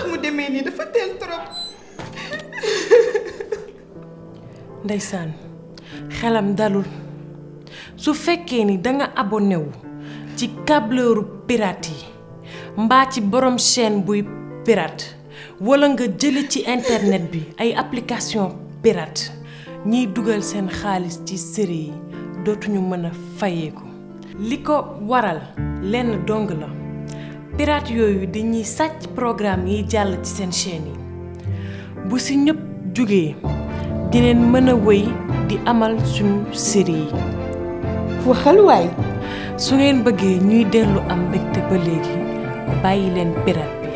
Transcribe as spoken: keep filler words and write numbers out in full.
tax mu demee nii dafa teel trop. ndeysaan xelam dalul su fekkee ni danga abonné wu ci câbleuru pirate yi mbaa ci borom chaîne buy pirate wala nga jële ci internet bi ay application pirate ñiy dugal seen xaalis ci série yi dootuñu mën a fayeeku li ko waral lenn dong la pirate yooyu dañuy sàcc programme yi jàll ci seen chaîne yi bu si ñëpp jugee dineen mën a wéy di amal suñu série yi waxal waay su ngeen bëggee ñuy dellu am mbégte ba léegi bàyyi leen pirate bi